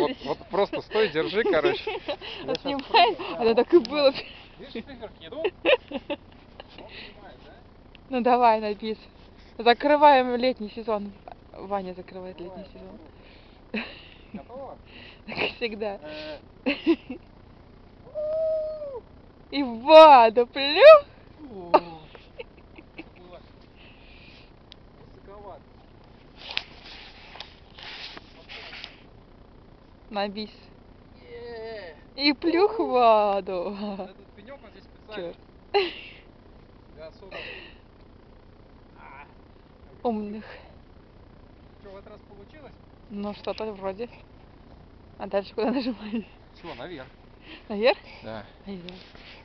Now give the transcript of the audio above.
Вот просто стой, держи, короче. Снимай, это так и было. Видишь, циферки идут? Ну давай, на бис. Закрываем летний сезон. Ваня закрывает летний сезон. Готово? Как всегда. И в воду плюх. Высоковато. На бис. И плюх в воду. Этот пенек он здесь специально. Для судов. Умных. Что, в этот раз получилось? Ну что-то вроде. А дальше куда нажимать? Все, наверх. Наверх? Да. Наверх.